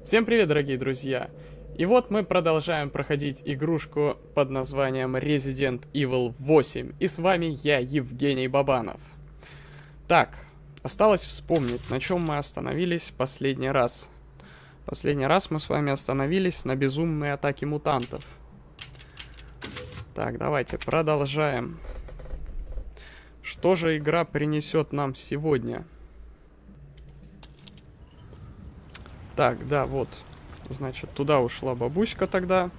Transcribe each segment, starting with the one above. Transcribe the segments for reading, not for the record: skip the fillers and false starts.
Всем привет, дорогие друзья! И вот мы продолжаем проходить игрушку под названием Resident Evil 8. И с вами я, Евгений Бабанов. Так, осталось вспомнить, на чем мы остановились последний раз. Последний раз мы с вами остановились на безумной атаке мутантов. Так, давайте продолжаем. Что же игра принесет нам сегодня? Так, да, вот. Значит, туда ушла бабуська тогда.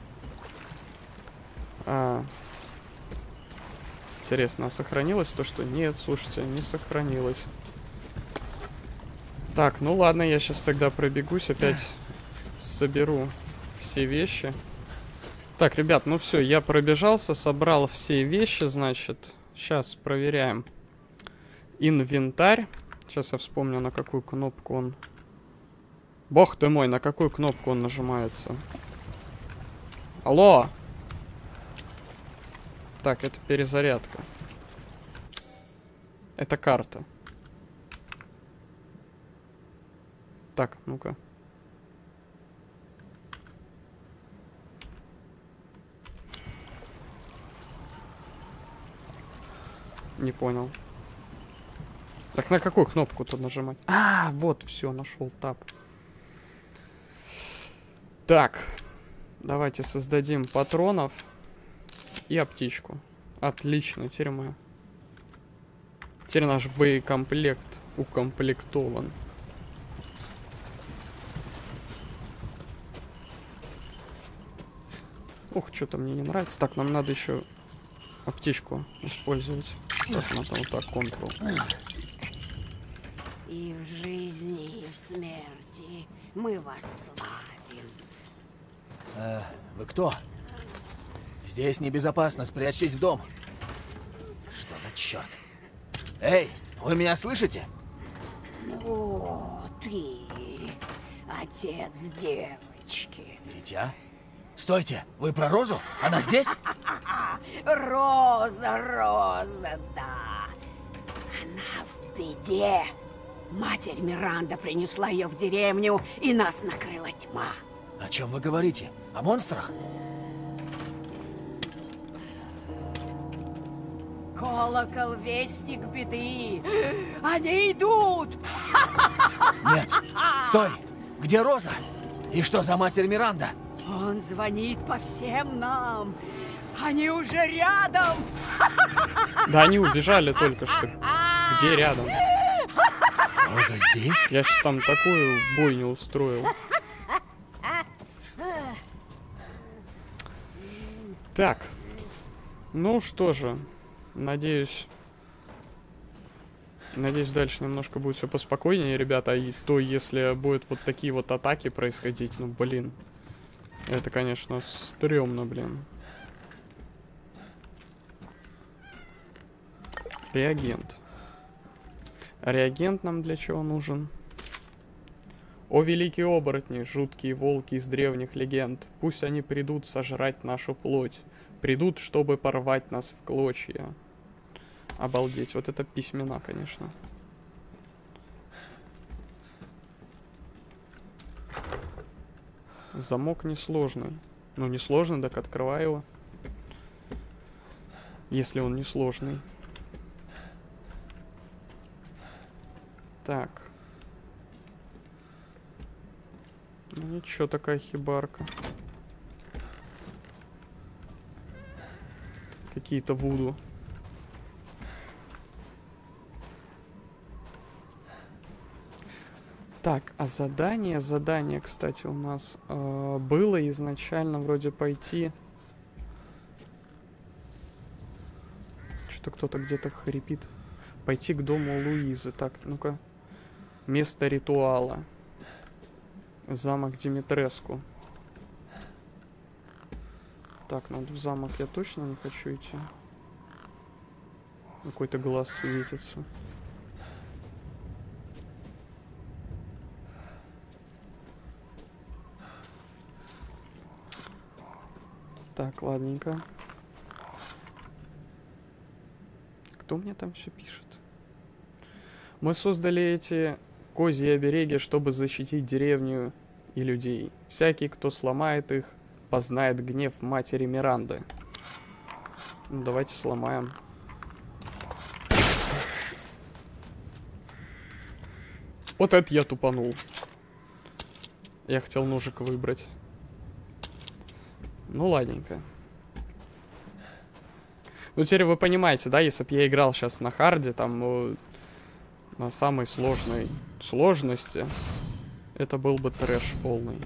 Интересно, а сохранилось то, что... Нет, слушайте, не сохранилось. Так, ну ладно, я сейчас тогда пробегусь, опять соберу все вещи. Так, ребят, ну все, я пробежался, собрал все вещи, значит. Сейчас проверяем. Инвентарь. Сейчас я вспомню, на какую кнопку он... Бог ты мой, на какую кнопку он нажимается? Алло! Так, это перезарядка. Это карта. Так, ну-ка. Не понял. Так, на какую кнопку-то нажимать? А, вот, все, нашел тап. Так, давайте создадим патронов и аптечку. Отлично, теперь наш боекомплект укомплектован. Ух, что-то мне не нравится. Так, нам надо еще аптечку использовать. Так, надо вот так, Ctrl. И в жизни, и в смерти мы вас славим. Вы кто? Здесь небезопасно, спрячьтесь в дом. Что за черт? Эй, вы меня слышите? О, ты, отец девочки. Дитя? Стойте, вы про Розу? Она здесь? Роза, Роза, да. Она в беде. Матерь Миранда принесла ее в деревню, и нас накрыла тьма. О чем вы говорите? О монстрах? Колокол, вестник беды. Они идут. Нет. Стой! Где Роза? И что за матерь Миранда? Он звонит по всем нам. Они уже рядом. Да они убежали только что. Где рядом? Роза здесь? Я сейчас там такую бойню устроил. Так. Ну что же. Надеюсь, дальше немножко будет все поспокойнее, ребята. И то, если будут вот такие вот атаки происходить, ну, блин. Это, конечно, стрёмно, блин. Реагент. Реагент нам для чего нужен? О, великие оборотни, жуткие волки из древних легенд, пусть они придут сожрать нашу плоть. Придут, чтобы порвать нас в клочья. Обалдеть, вот это письмена, конечно. Замок несложный. Ну, несложный, так открывай его. Если он несложный. Так. Ну ничего, такая хибарка. Какие-то вуду. Так, а задание, кстати, у нас было изначально вроде пойти. Что-то кто-то где-то хрипит. Пойти к дому Луизы. Так, ну-ка. Место ритуала. Замок Димитреску. Так, ну в замок я точно не хочу идти. Какой-то глаз светится. Так, ладненько. Кто мне там все пишет? Мы создали эти козьи обереги, чтобы защитить деревню и людей. Всякий, кто сломает их, познает гнев матери Миранды. Ну, давайте сломаем. Вот это я тупанул. Я хотел ножик выбрать. Ну, ладненько. Ну, теперь вы понимаете, да, если бы я играл сейчас на харде, там, ну, на самой сложной сложности, это был бы трэш полный.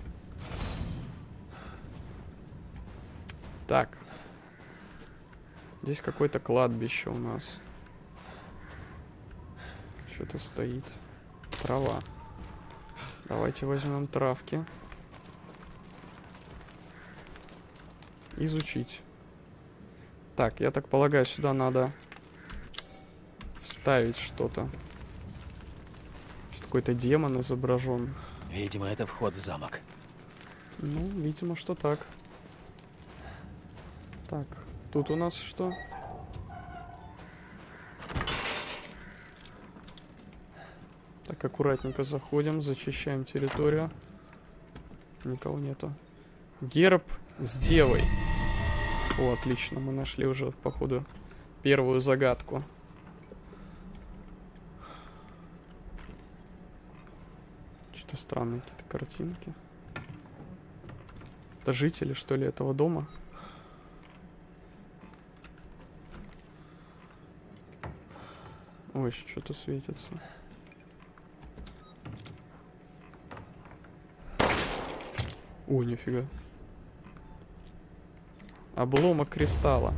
Так. Здесь какое-то кладбище у нас. Что-то стоит. Трава. Давайте возьмем травки. Изучить. Так, я так полагаю, сюда надо вставить что-то. Какой-то демон изображен. Видимо, это вход в замок. Ну, видимо, что так. Так, тут у нас что? Так, аккуратненько заходим, зачищаем территорию. Никого нету. Герб с девой. О, отлично, мы нашли уже, походу, первую загадку. Что-то странные какие-то картинки. Это жители, что ли, этого дома? Ой, что-то светится. О, нифига. Обломок кристалла.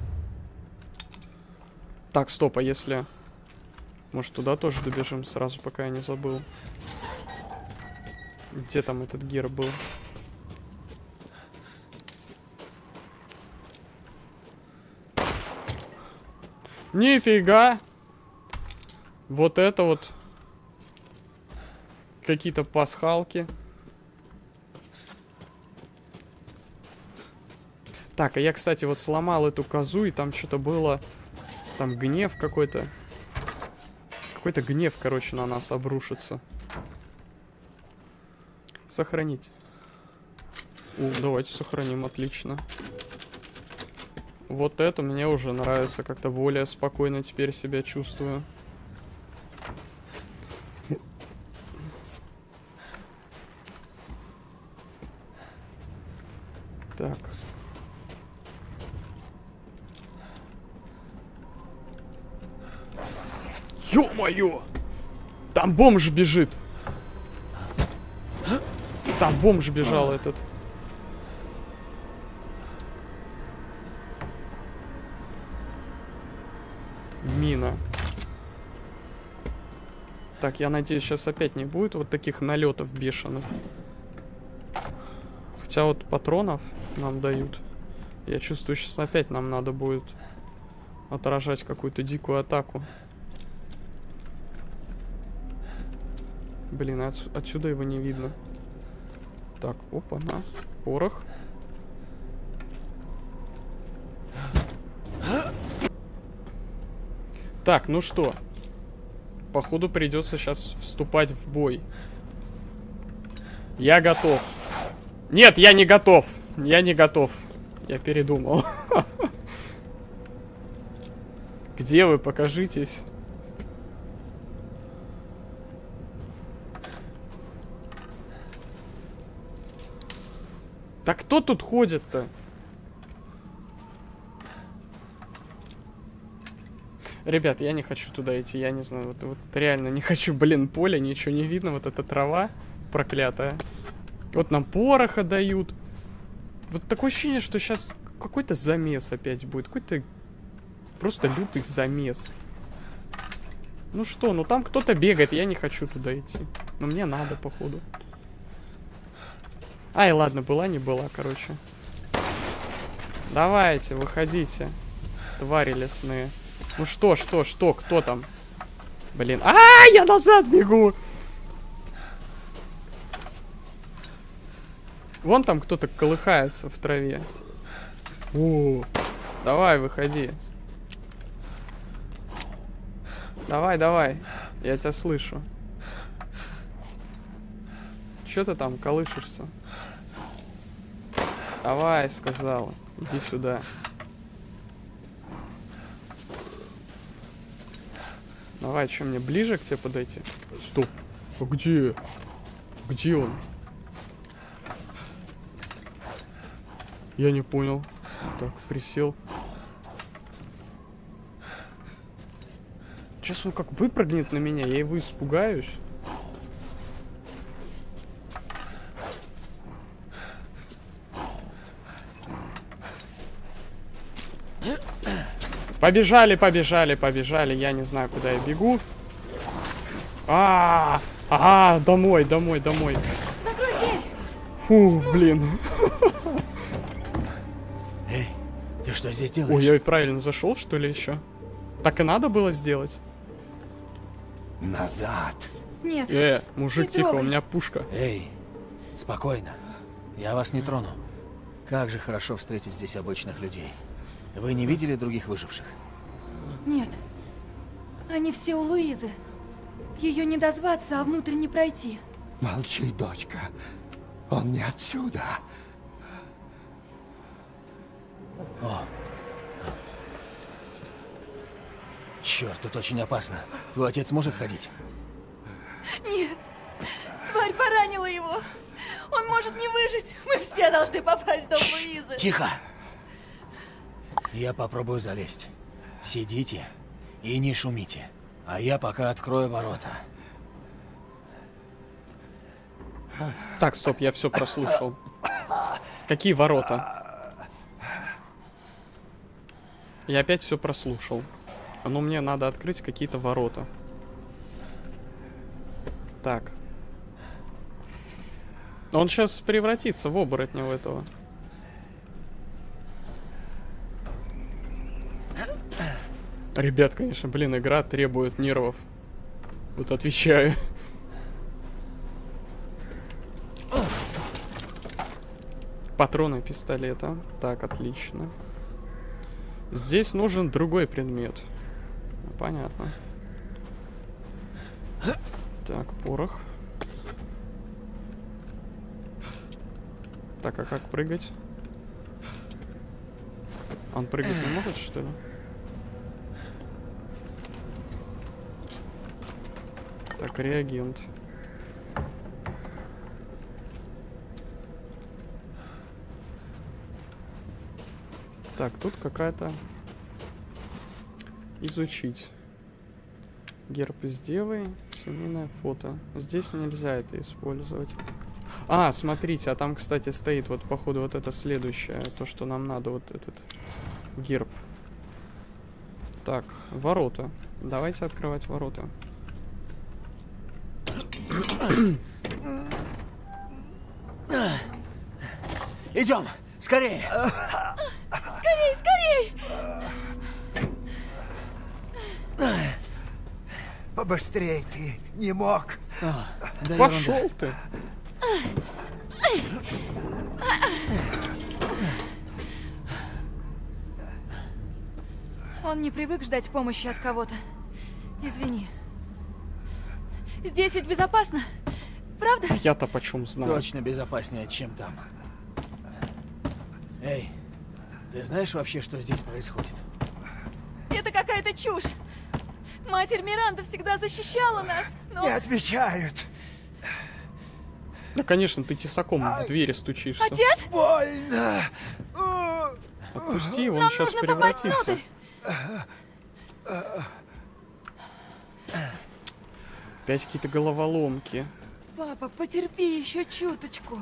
Так, стоп, а если... Может, туда тоже добежим сразу, пока я не забыл. Где там этот герб был? Нифига! Вот это вот. Какие-то пасхалки. Так, а я, кстати, вот сломал эту козу, и там что-то было... Там гнев какой-то. Какой-то гнев, короче, на нас обрушится. Сохранить. Давайте сохраним, отлично. Вот это мне уже нравится, как-то более спокойно теперь себя чувствую. Так. Ё-моё! Там бомж бежит! Там бомж бежал этот. Мина. Так, я надеюсь, сейчас опять не будет вот таких налетов бешеных. Хотя вот патронов нам дают. Я чувствую, сейчас опять нам надо будет отражать какую-то дикую атаку. Блин, отсюда его не видно. Так, опа, на. Порох. Так, ну что? Походу придется сейчас вступать в бой. Я готов. Нет, я не готов. Я не готов. Я передумал. Где вы? Покажитесь. Да кто тут ходит-то? Ребят, я не хочу туда идти, я не знаю, вот реально не хочу, блин, поле, ничего не видно, вот эта трава проклятая. Вот нам пороха дают. Вот такое ощущение, что сейчас какой-то замес опять будет, какой-то просто лютый замес. Ну что, ну там кто-то бегает, я не хочу туда идти, но мне надо, походу. Ай, ладно, была, не была, короче. Давайте, выходите, твари лесные. Ну что, кто там? Блин, я назад бегу! Вон там кто-то колыхается в траве. О, давай, выходи. Давай, я тебя слышу. Чё ты там колышешься? Давай, сказала. Иди сюда. Давай, что, мне ближе к тебе подойти? Стоп. А где? Где он? Я не понял. Так, присел. Сейчас он как выпрыгнет на меня, я его испугаюсь. Побежали, побежали, побежали. Я не знаю, куда я бегу. Ага, домой, домой, домой. Закрой дверь! Фу, блин. Эй, ты что здесь делаешь? Ой, я правильно зашел, что ли, еще? Так и надо было сделать? Назад. Нет, Мужик, не тихо, у трогай. меня пушка. Эй, спокойно. Я вас не трону. Как же хорошо встретить здесь обычных людей. Вы не видели других выживших? нет. Они все у Луизы. Ее не дозваться, а внутрь не пройти. Молчи, дочка. Он не отсюда. Черт, тут очень опасно. Твой отец может ходить? Нет, тварь поранила его. Он может не выжить. Мы все должны попасть в дом Луизы. Тихо! Я попробую залезть. Сидите и не шумите. А я пока открою ворота. Так, стоп, я все прослушал. Какие ворота? Я опять все прослушал. Но мне надо открыть какие-то ворота. Так. Он сейчас превратится в оборотня в этого. Ребят, конечно, блин, игра требует нервов. Вот отвечаю. Патроны пистолета. Так, отлично. Здесь нужен другой предмет. Понятно. Так, порох. Так, а как прыгать? Он прыгать не может, что ли? Так, реагент. Так, тут какая-то... Изучить. Герб из девы, семейное фото. Здесь нельзя это использовать. А, смотрите, а там, кстати, стоит вот, походу, вот это следующее. То, что нам надо, вот этот герб. Так, ворота. Давайте открывать ворота. Идем! Скорее! Скорей, скорей! Побыстрей ты не мог. Да Пошел ерунда. ты! Он не привык ждать помощи от кого-то. Извини. Здесь ведь безопасно, правда? А я-то почем знаю? Точно безопаснее, чем там. Эй, ты знаешь вообще, что здесь происходит? Это какая-то чушь. Матерь Миранда всегда защищала нас, но... Не отвечают. Да, конечно, ты тесаком в двери стучишься. Отец? Больно. Отпусти его, он Нам сейчас нужно попасть превратится. внутрь. Опять какие-то головоломки. Папа, потерпи еще чуточку.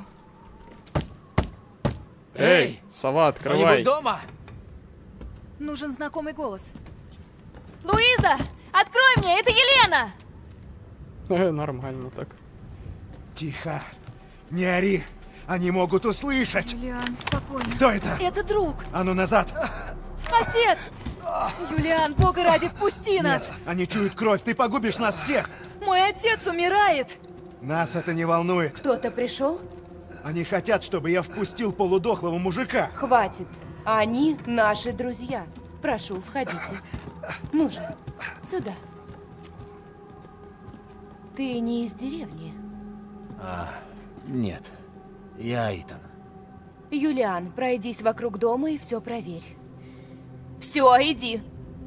Эй, сова, Кто-нибудь открывай. дома? Нужен знакомый голос. Луиза, открой мне, это Елена! Нормально так. Тихо. Не ори. Они могут услышать. Юлиан, спокойно. Кто это? Это друг. А ну назад. Отец! Юлиан, бога ради, впусти нас! Нет, они чуют кровь. Ты погубишь нас всех. Мой отец умирает! Нас это не волнует. Кто-то пришел? Они хотят, чтобы я впустил полудохлого мужика. Хватит. Они наши друзья. Прошу, входите. Ну же, сюда. Ты не из деревни. Нет, я Итан. Юлиан, пройдись вокруг дома и все проверь. Все, иди.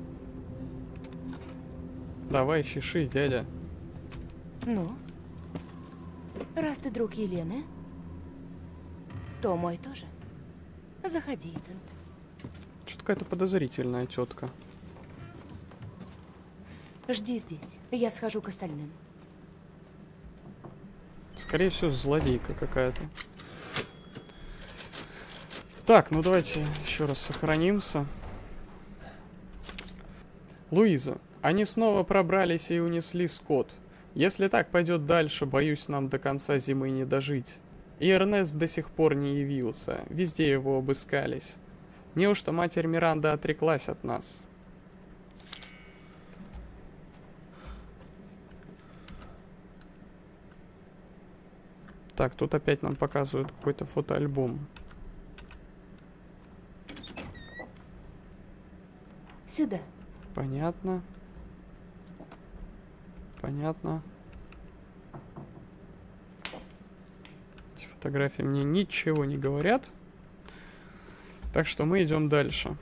Давай, чеши, дядя. Ну, раз ты друг Елены, то мой тоже. Заходи, Итан. Что-то какая-то подозрительная тетка. Жди здесь. Я схожу к остальным. Скорее всего, злодейка какая-то. Так, ну давайте еще раз сохранимся. Луиза, они снова пробрались и унесли скот. Если так пойдет дальше, боюсь, нам до конца зимы не дожить. И Эрнест до сих пор не явился. Везде его обыскались. Неужто матерь Миранда отреклась от нас? Так, тут опять нам показывают какой-то фотоальбом. Сюда. Понятно. Понятно. Эти фотографии мне ничего не говорят. Так что мы идем дальше.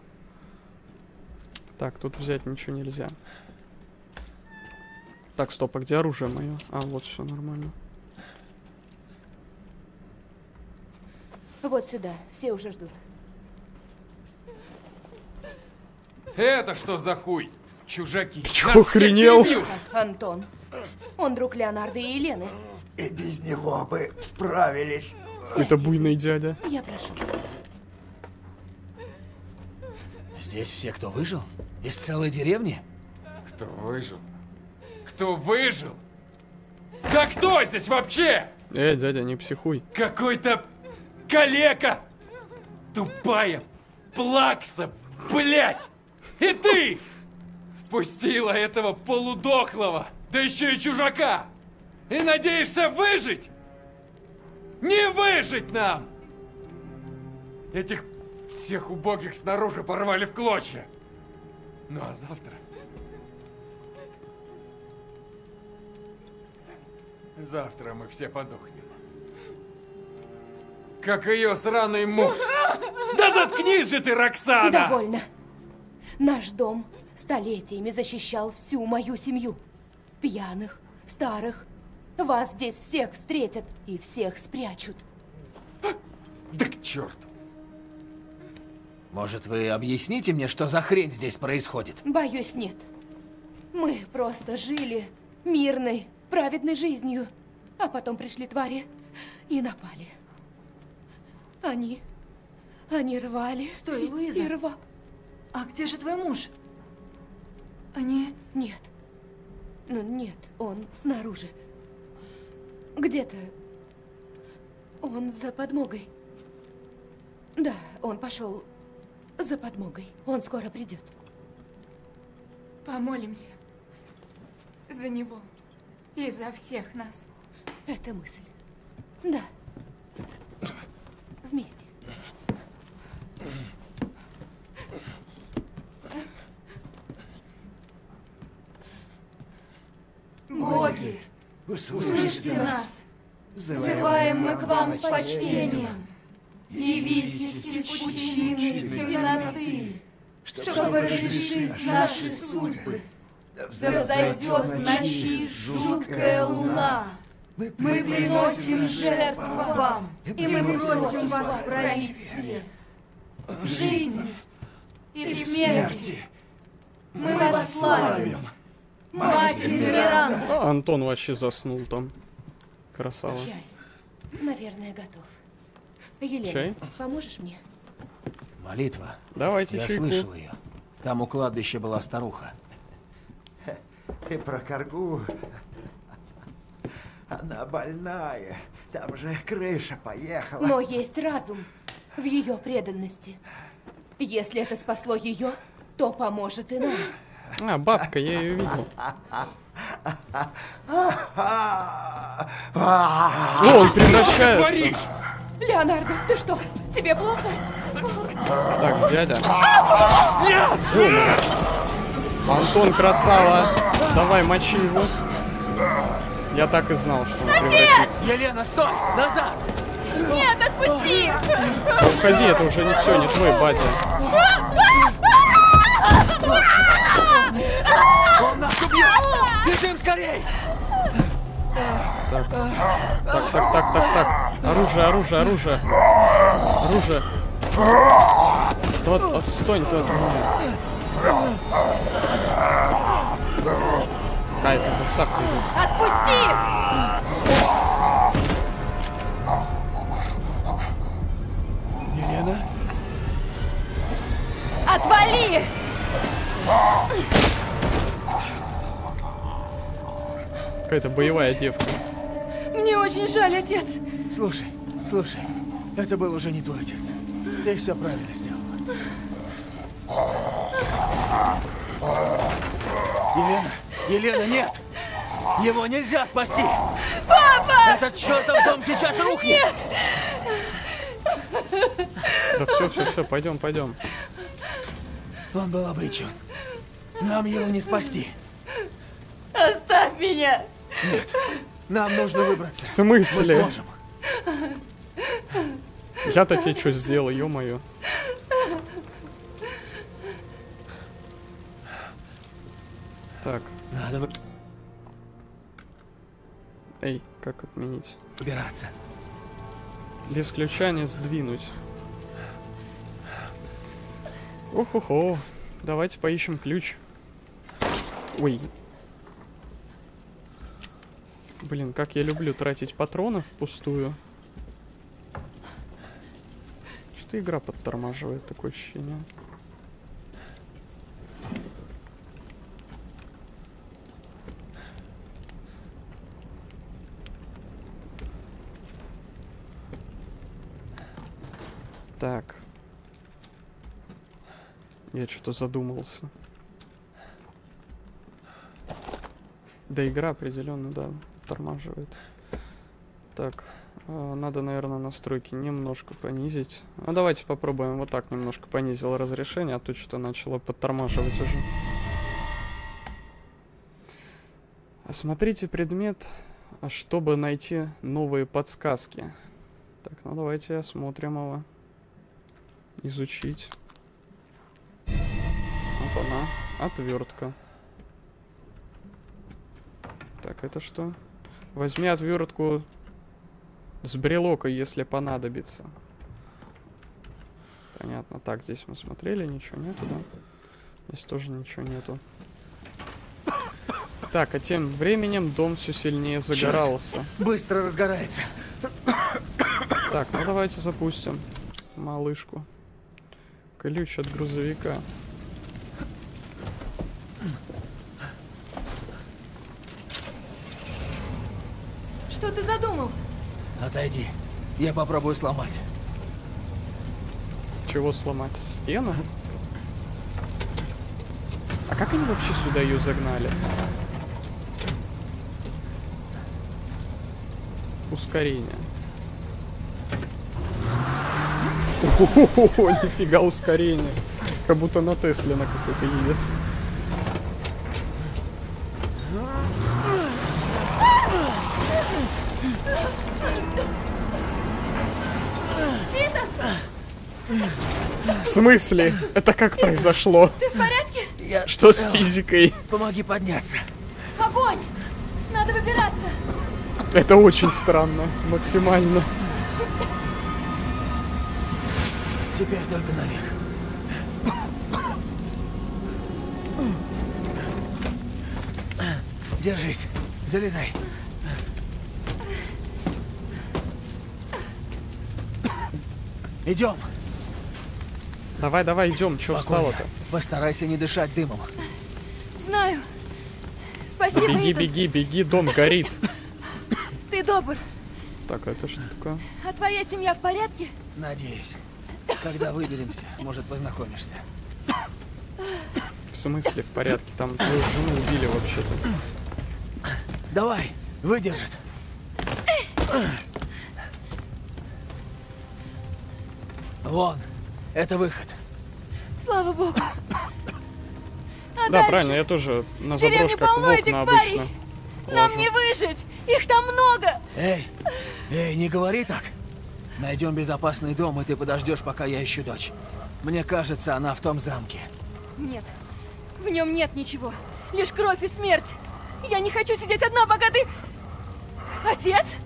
Так, тут взять ничего нельзя. Так, стоп, а где оружие мое? А, вот, все нормально. Вот сюда. Все уже ждут. Это что за хуй? Чужаки. Чё, охренел? Антон. Он друг Леонардо и Елены. И без него бы справились. Это буйный дядя. Я прошу. Здесь все, кто выжил? Из целой деревни? Кто выжил? Кто выжил? Да кто здесь вообще? Дядя, не психуй. Какой-то калека! Тупая плакса, блять! И ты! Впустила этого полудохлого, да еще и чужака! И надеешься выжить? Не выжить нам! Этих всех убогих снаружи порвали в клочья. Ну а завтра... Завтра мы все подохнем. Как ее сраный муж. Да заткнись же ты, Роксана! Довольно. Наш дом столетиями защищал всю мою семью. Пьяных, старых. Вас здесь всех встретят и всех спрячут. Да к черту. Может, вы объясните мне, что за хрень здесь происходит? Боюсь, нет. Мы просто жили мирной, праведной жизнью. А потом пришли твари и напали. Они рвали. Стой, Луиза. И рвали. А где же твой муж? Они... Нет. Ну, нет, он снаружи. Где-то. Он за подмогой. Да, он пошел за подмогой. Он скоро придет. Помолимся. За него. И за всех нас. Это мысль. Да. Вместе. Боги, Услышьте нас. Взываем мы к вам с почтением. Явитесь из пучины темноты, чтобы разрешить наши судьбы. Да взойдет в ночи жуткая луна. Мы приносим жертву вам, и мы просим вас хранить свет. В жизни и в смерти мы вас славим. Матерь Миранда. А Антон вообще заснул там. Красава. Чай. Наверное, готов. Елена, Чай? поможешь мне? Молитва. Давайте Я чайку. слышал ее. Там у кладбища была старуха. Ты про коргу. Она больная. Там же крыша поехала. Но есть разум в ее преданности. Если это спасло ее, то поможет и нам. А, бабка, я ее видел. О, он превращается. Леонардо, ты что? Тебе плохо? Так, дядя. Нет! Антон, красава. Давай, мочи его. Я так и знал, что он превратится. Елена, стой! Назад! Нет, отпусти! Да уходи, это уже не все, не твой батя. Он нас убьет! Бежим скорей! Так. Оружие. Оружие. Вот, отстань ты от меня. Это заставка идет. Отпусти! Елена? Отвали! Какая-то боевая девка. Мне очень жаль, отец. Слушай, это был уже не твой отец. Ты все правильно сделала. Елена, нет! Его нельзя спасти! Папа! Этот чертов дом сейчас рухнет! Нет! Да все, пойдем. Он был обречен. Нам его не спасти. Оставь меня! Нет, нам нужно выбраться. В смысле? Мы сможем. Я-то тебе что сделал, ё-моё. Так. Надо Эй, как отменить? выбираться. Без ключа не сдвинуть. Ох-охо. Давайте поищем ключ. Ой. Блин, как я люблю тратить патроны впустую. Что игра подтормаживает, такое ощущение. Так. Я что-то задумался. Да, игра определенно, да, тормаживает. Так, надо, наверное, настройки немножко понизить. А давайте попробуем вот так немножко понизил разрешение, а то что-то начало подтормаживать уже. Осмотрите предмет, чтобы найти новые подсказки. Так, ну давайте осмотрим его. Изучить. Опа-на. Отвертка. Так, это что? Возьми отвертку с брелока, если понадобится. Понятно. Так, здесь мы смотрели, ничего нету, да? Здесь тоже ничего нету. Так, а тем временем дом все сильнее загорался. Черт, быстро разгорается. Так, ну давайте запустим малышку. Ключ от грузовика. Что ты задумал? Отойди. Я попробую сломать. Чего сломать? Стену? А как они вообще сюда ее загнали? Ускорение. О-хо-хо-хо, нифига ускорение. Как будто на Тесле на какой-то едет. В смысле? Это как произошло? Ты в порядке? Что с физикой? Помоги подняться. Огонь! Надо выбираться. Это очень странно. Максимально. Теперь только наверх. Держись. Залезай. Идем. Давай, идем. Че встало-то? Постарайся не дышать дымом. Знаю. Спасибо, Итан. Беги, дом горит. Ты добр. Так, это что такое? А твоя семья в порядке? Надеюсь. Когда выберемся, может, познакомишься. В смысле в порядке? Там твою жену убили вообще-то. Давай, выдержит. Вон, это выход. Слава богу. А Да, дальше? правильно, я тоже на В деревне заброшках в полно окна этих обычно тварей. Нам ложу. не выжить. Их там много! Эй, не говори так. Найдем безопасный дом, и ты подождешь, пока я ищу дочь. Мне кажется, она в том замке. Нет, в нем нет ничего. Лишь кровь и смерть. Я не хочу сидеть одна, пока ты... Отец?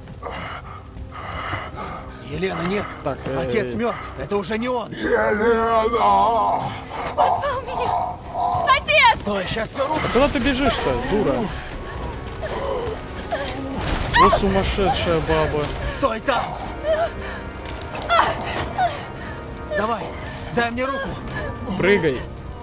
Елена, нет. Так, Отец мертв. Это уже не он. Позвал меня! Отец! Стой, сейчас все рухнет. А куда ты бежишь-то, дура? О, сумасшедшая баба. Стой там! Давай, дай мне руку. Прыгай.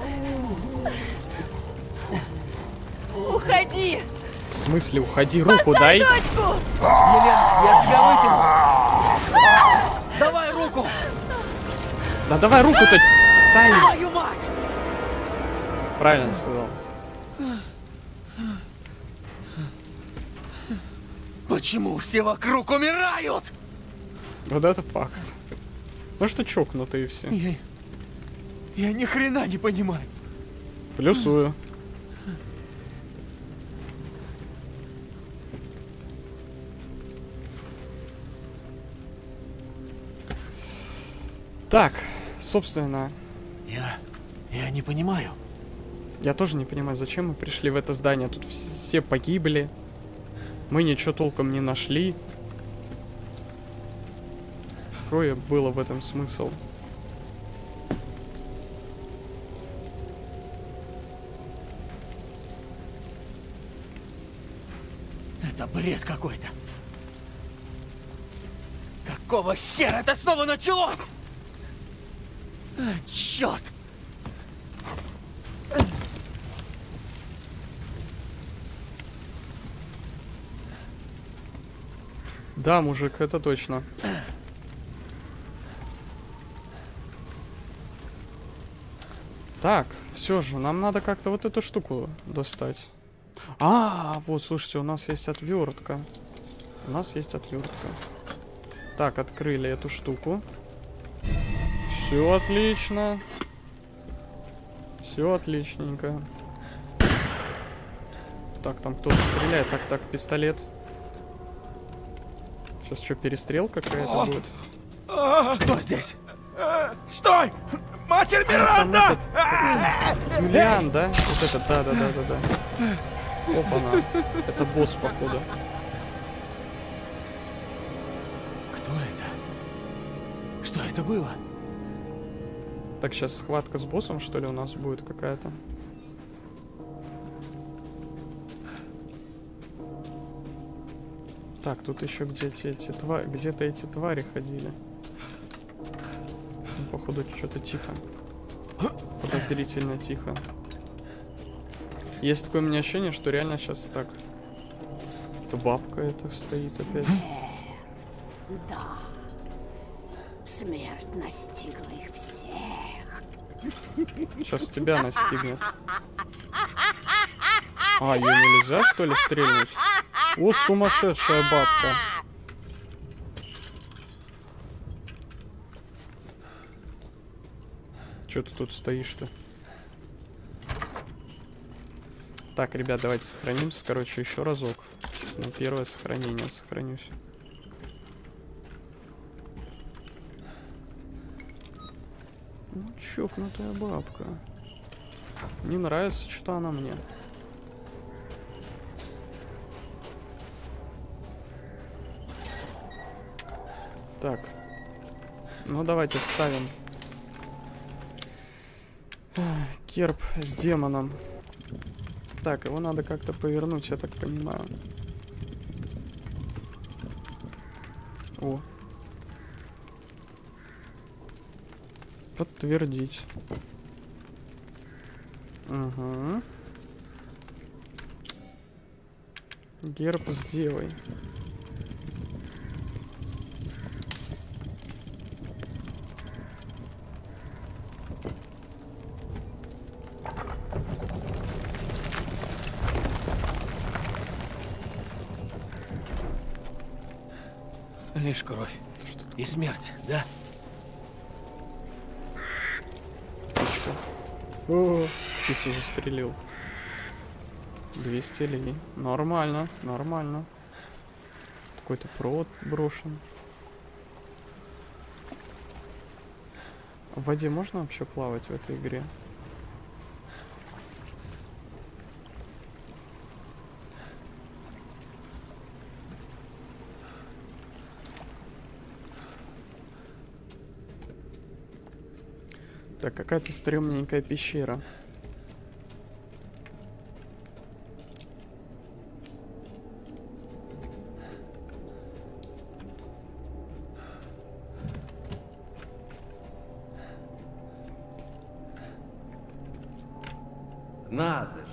Уходи! В смысле, уходи, руку Спасай дай. дочку! Елена, я тебя вытяну. Давай руку. Да давай руку-то. Дай. Твою мать! Правильно сказал. Почему все вокруг умирают? Вот это факт. Ну что чокнутые все. Я ни хрена не понимаю. Плюсую. Так, собственно, Я не понимаю. я тоже не понимаю, зачем мы пришли в это здание. Тут все погибли. Мы ничего толком не нашли. Какой было в этом смысл? Это бред какой-то. Какого хера это снова началось? Черт! Да, мужик, это точно. Так, все же, нам надо как-то вот эту штуку достать. Вот, слушайте, у нас есть отвертка. У нас есть отвертка. Так, открыли эту штуку. Все отлично. Все отличненько. Так, там кто-то стреляет. Так, пистолет. Сейчас что, перестрелка какая-то будет? Кто здесь? Стой! Матерь Миранда! Юлиан, да? Вот это, да. Опа-на. Это босс, походу. Кто это? Что это было? Так, сейчас схватка с боссом, что ли, у нас будет какая-то? Так, тут еще где-то эти твари ходили. Ну, походу, что-то тихо. Подозрительно тихо. Есть такое у меня ощущение, что реально сейчас так. Это бабка это стоит опять. Да. Смерть настигла их всех. Сейчас тебя настигнет. Ее нельзя, что ли, стрельнуть? О, сумасшедшая бабка. Че ты тут стоишь-то? Так, ребят, давайте сохранимся, короче, еще разок. Сейчас на первое сохранение сохранюсь. Ну, чокнутая бабка. Не нравится что-то она мне. Так. Ну, давайте вставим. Герб с демоном. Так, его надо как-то повернуть, я так понимаю. О. Подтвердить. Угу. Герб с девой. Лишь кровь. И смерть, да? Птичка. О, птицу застрелил. 200 лей. Нормально, нормально. какой-то провод брошен. В воде можно вообще плавать в этой игре? Так, какая-то стрёмненькая пещера. Надо же.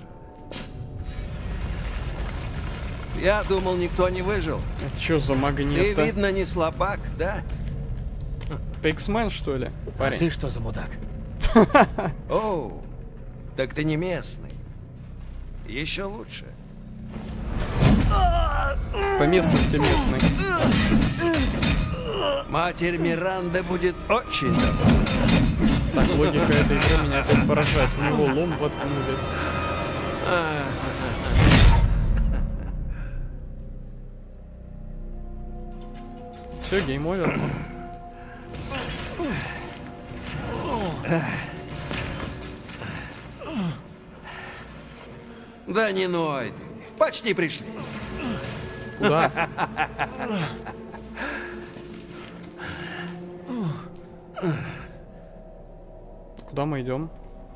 Я думал, никто не выжил. А чё за магнит? Ты, видно, не слабак, да? Ты X-Men, что ли, парень? А ты что за мудак? Оу, так ты не местный. Еще лучше. По местности местный. Матерь Миранда будет очень довольна. Так, логика этой игры меня опять поражает. В него лом воткнули. Все, гейм-овер. Да не ной ты. Почти пришли. Куда? Куда мы идем?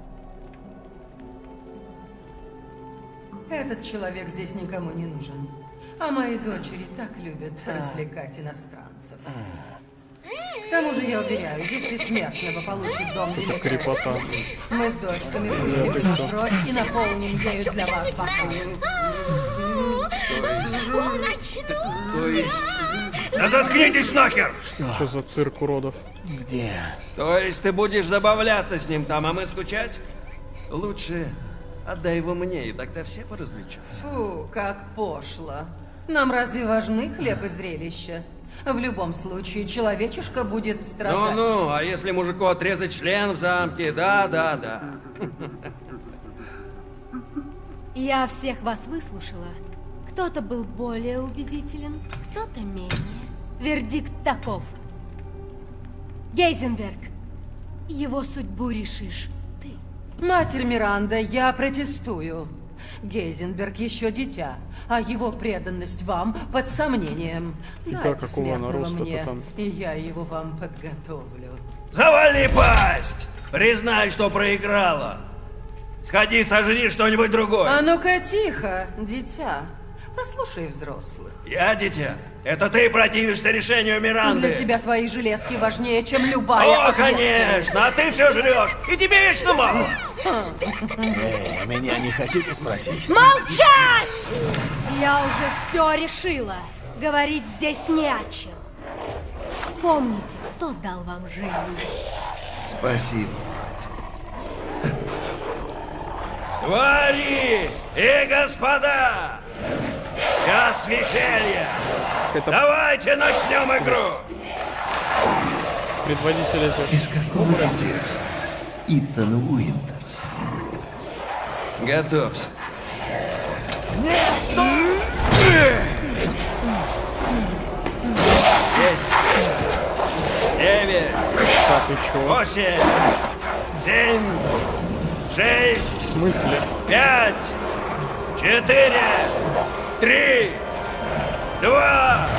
Этот человек здесь никому не нужен. А мои дочери так любят развлекать иностранцев. К тому же, я уверяю, если смертного получит дом директора, Крепота. мы с дочками пустим в них кровь и наполним ею для вас бокалы. То есть... Да заткнитесь нахер! Что за цирк уродов? Где? То есть ты будешь забавляться с ним там, а мы скучать? Лучше отдай его мне, и тогда все поразвлечутся. Фу, как пошло. Нам разве важны хлеб и зрелища? В любом случае, человечишка будет страдать. Ну-ну, а если мужику отрезать член в замке? Да. Я всех вас выслушала. Кто-то был более убедителен, кто-то менее. Вердикт таков. Гейзенберг, его судьбу решишь ты. Матерь Миранда, я протестую. Гейзенберг еще дитя, а его преданность вам под сомнением. Фига, Дайте какого она смертного роста-то мне, там. и я его вам подготовлю. Завали пасть! Признай, что проиграла. Сходи, сожри что-нибудь другое. А ну-ка тихо, дитя. Послушай взрослых. Я дитя. Это ты противишься решению Миранды. Для тебя твои железки важнее, чем любая О, ответственность. конечно! А ты все жрешь! И тебе вечно мало! Эй, меня не хотите спросить? Молчать! Я уже все решила. Говорить здесь не о чем. Помните, кто дал вам жизнь. Спасибо, мать. Твари и господа! Час веселья! Это Давайте начнем игру! предводитель этих. Из какого интереса? Итан Уинтерс. Готовься. Десять. 9. Так, и чё? 8. 7. 6. В смысле? 5. 4. 3. 2.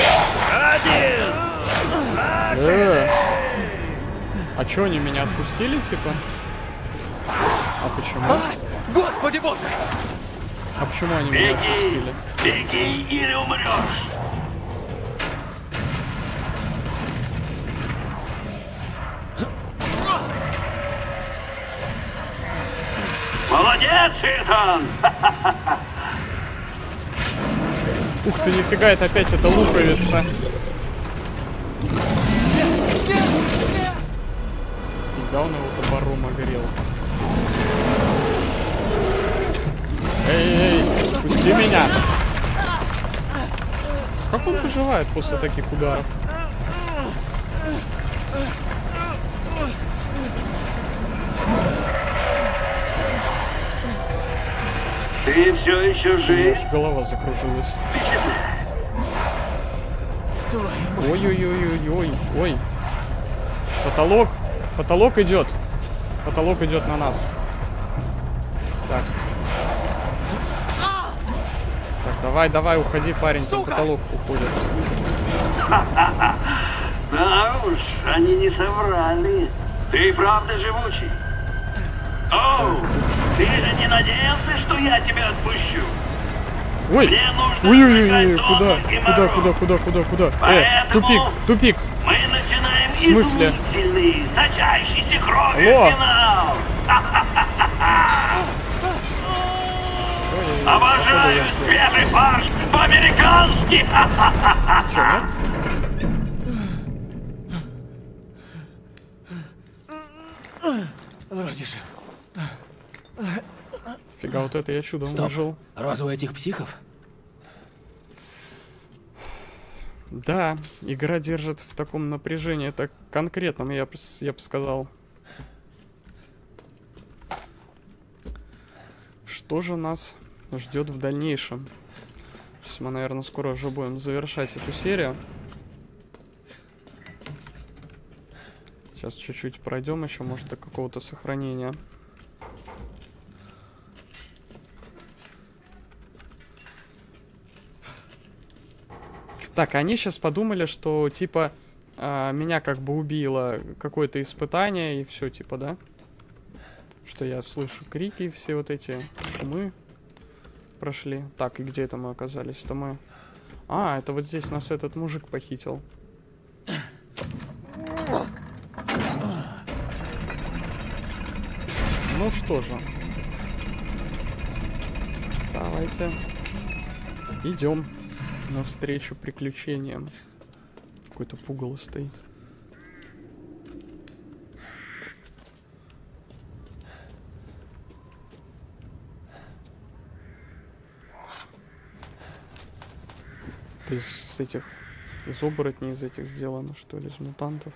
1. А чё, они меня отпустили, типа? А почему? Господи боже! А почему они меня отпустили? Беги или умрешь. Молодец, Итан! Ух ты, нифига, это опять эта луковица. Фига, он его топором огрел. Эй, спусти меня! Как он выживает после таких ударов? Ты все еще жив? Аж голова закружилась. Ой-ой-ой-ой-ой. Ой. Потолок. Потолок идет. Потолок идет на нас. Так. Так, давай, давай, уходи, парень. Там потолок уходит. Да уж, они не соврали. Ты и правда живучий. Оу, ты же не надеялся, что я тебя отпущу? Ой! Мне нужно Ой-ой-ой, сбегать куда? Поэтому Тупик. Мы начинаем В смысле? изумительный, сочащийся кровью Алло. финал. Обожаю свежий фарш по-американски. Чё, нет? Вроде же. Фига, вот это я чудом Стоп. выжил. Розовый этих психов? Да, игра держит в таком напряжении, это конкретном, я бы сказал. Что же нас ждет в дальнейшем? Сейчас мы, наверное, скоро уже будем завершать эту серию. Сейчас чуть-чуть пройдем еще, может, до какого-то сохранения. Так, они сейчас подумали, что, типа, меня как бы убило какое-то испытание, и все, типа, да? Что я слышу крики, все вот эти шумы прошли. Так, и где это мы оказались? Это мы... А, это вот здесь нас этот мужик похитил. Ну что же. Давайте. Идем навстречу приключениям. Какой-то пугало стоит. Это из этих... Из оборотней из этих сделано, что ли, из мутантов.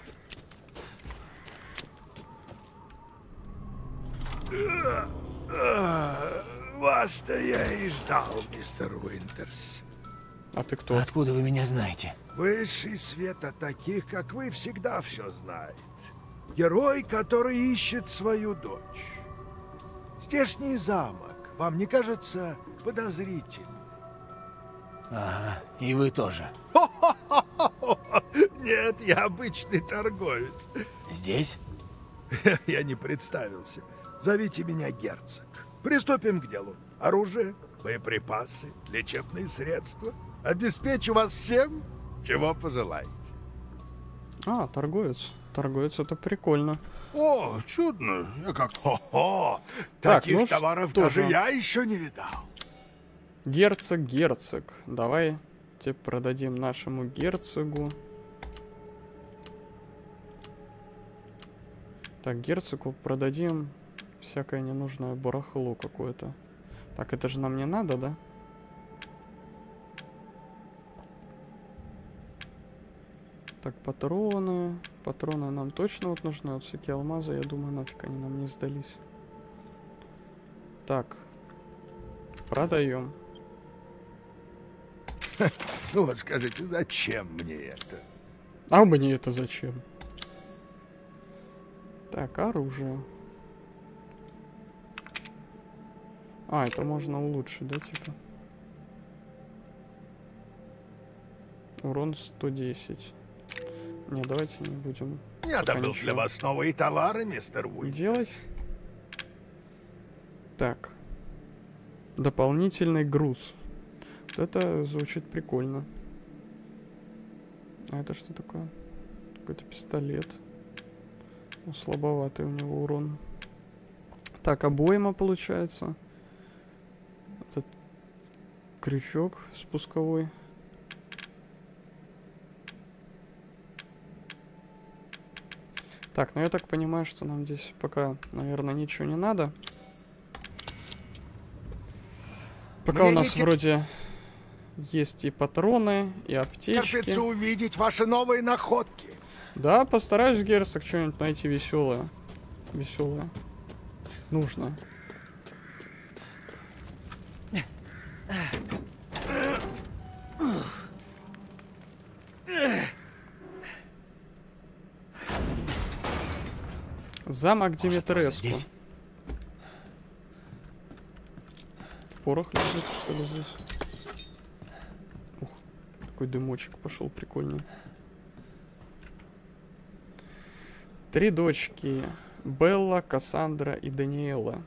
Вас-то я и ждал, мистер Уинтерс. А ты кто? Откуда вы меня знаете? Высший свет от таких, как вы, всегда все знает. Герой, который ищет свою дочь. Здешний замок вам не кажется подозрительным? Ага, и вы тоже. Нет, я обычный торговец. Здесь? Я не представился. Зовите меня герцог. Приступим к делу. Оружие, боеприпасы, лечебные средства. Обеспечу вас всем, чего пожелаете. А, торговец. Торговец, это прикольно. О, чудно. Я как... Хо-хо! Так, Таких ну товаров что даже же. я еще не видал. Герцог. Давай тебе продадим нашему герцогу. Так, герцогу продадим всякое ненужное барахло какое-то. Так, это же нам не надо, да? Так, патроны. Патроны нам точно вот нужны. Вот всякие алмазы, я думаю, нафиг они нам не сдались. Так. Продаем. Ну вот скажите, зачем мне это? А мне это зачем? Так, оружие. А, это можно улучшить, да, типа? Урон 110. Не, давайте не будем. Я пока добыл ничего для вас новые товары, мистер Уинтерс. делать. Так. Дополнительный груз. Вот это звучит прикольно. А это что такое? Какой-то пистолет. Ну, слабоватый у него урон. Так, обойма получается. Этот крючок спусковой. Так, ну я так понимаю, что нам здесь пока, наверное, ничего не надо. Пока Мне у нас не вроде есть и патроны, и аптечки. Терпится увидеть ваши новые находки. Да, постараюсь, герцог, что-нибудь найти веселое. Веселое. Нужно. Замок Димитреску. Здесь? Порох лежит, что ли, здесь? Ух, такой дымочек пошел прикольный. 3 дочки. Белла, Кассандра и Даниэла.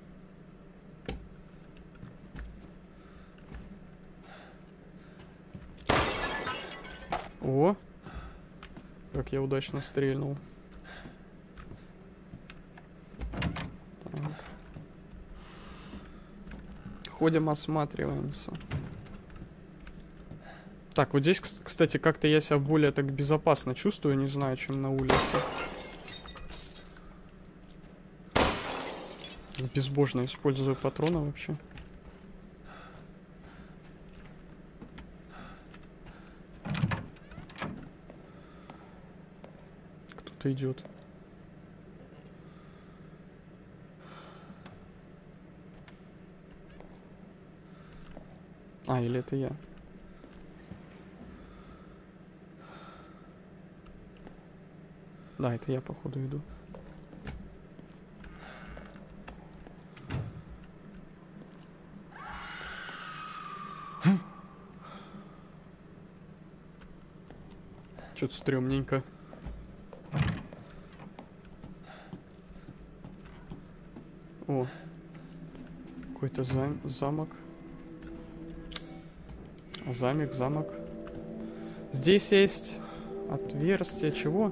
О! Как я удачно стрельнул. Так. Ходим, осматриваемся. Так, вот здесь, кстати, как-то я себя более так безопасно чувствую, не знаю, чем на улице. Безбожно использую патроны вообще. Кто-то идет. А, или это я? Да, это я, походу, иду. Что-то стрёмненько. О, какой-то замок. Замок. Здесь есть отверстие чего?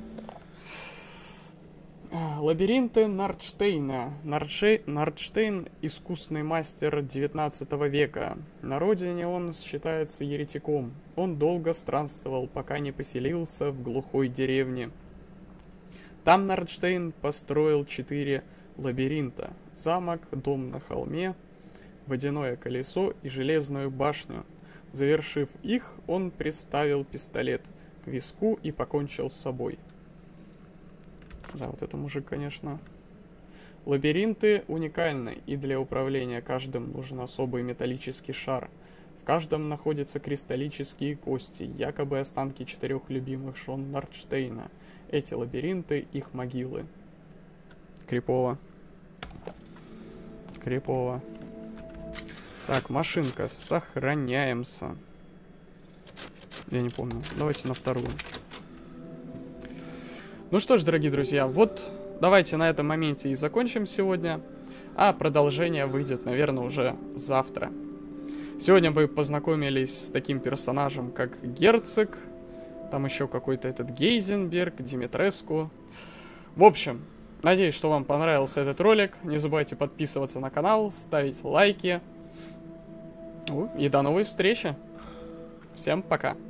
Лабиринты Нардштейна. Нардштейн – искусный мастер 19 века. На родине он считается еретиком. Он долго странствовал, пока не поселился в глухой деревне. Там Нардштейн построил 4 лабиринта. Замок, дом на холме, водяное колесо и железную башню. Завершив их, он приставил пистолет к виску и покончил с собой. Да, вот это мужик, конечно. Лабиринты уникальны, и для управления каждым нужен особый металлический шар. В каждом находятся кристаллические кости, якобы останки 4 любимых жен Нардштейна. Эти лабиринты — их могилы. Крипово. Крипово. Так, машинка. Сохраняемся. Я не помню. Давайте на вторую. Ну что ж, дорогие друзья, вот давайте на этом моменте и закончим сегодня. А продолжение выйдет, наверное, уже завтра. Сегодня мы познакомились с таким персонажем, как Герцог. Там еще какой-то этот Гейзенберг, Димитреску. В общем, надеюсь, что вам понравился этот ролик. Не забывайте подписываться на канал, ставить лайки. И до новой встречи. Всем пока.